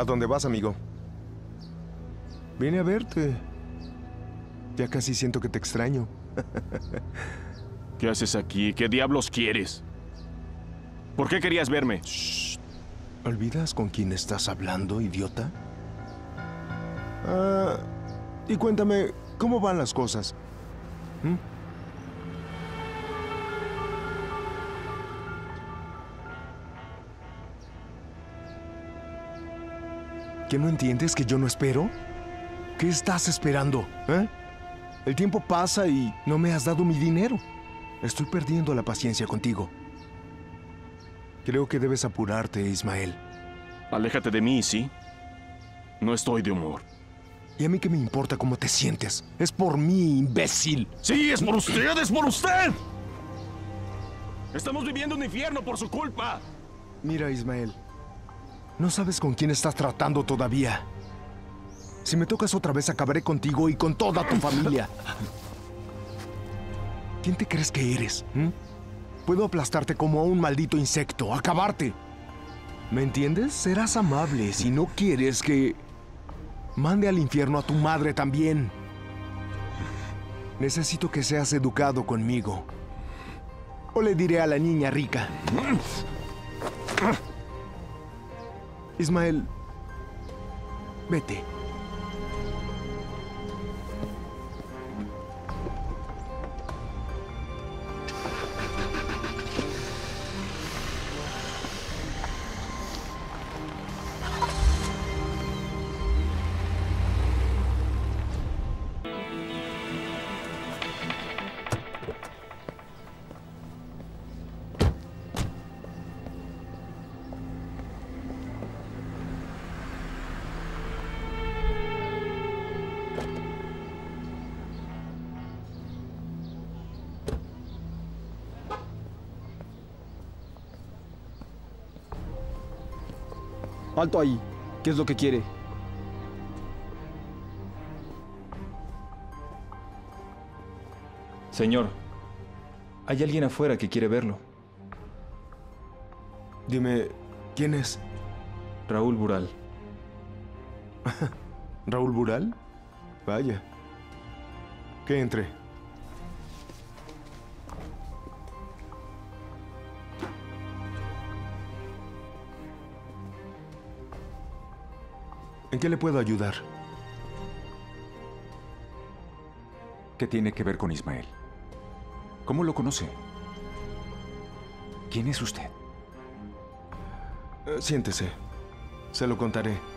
¿A dónde vas, amigo? Vine a verte. Ya casi siento que te extraño. ¿Qué haces aquí? ¿Qué diablos quieres? ¿Por qué querías verme? Shh. ¿Olvidas con quién estás hablando, idiota? Y cuéntame, ¿cómo van las cosas? ¿Mm? ¿Qué no entiendes que yo no espero? ¿Qué estás esperando? El tiempo pasa y no me has dado mi dinero. Estoy perdiendo la paciencia contigo. Creo que debes apurarte, Ismael. Aléjate de mí, ¿sí? No estoy de humor. ¿Y a mí qué me importa cómo te sientes? Es por mí, imbécil. ¡Sí, es por usted! ¡Es por usted! Estamos viviendo un infierno por su culpa. Mira, Ismael. No sabes con quién estás tratando todavía. Si me tocas otra vez, acabaré contigo y con toda tu familia. ¿Quién te crees que eres? Puedo aplastarte como a un maldito insecto, acabarte. ¿Me entiendes? Serás amable si no quieres que mande al infierno a tu madre también. Necesito que seas educado conmigo. O le diré a la niña rica. Ismael, vete. Alto ahí. ¿Qué es lo que quiere? Señor, hay alguien afuera que quiere verlo. Dime, ¿quién es? Raúl Bural. ¿Raúl Bural? Vaya. Que entre. ¿En qué le puedo ayudar? ¿Qué tiene que ver con Ismael? ¿Cómo lo conoce? ¿Quién es usted? Siéntese. Se lo contaré.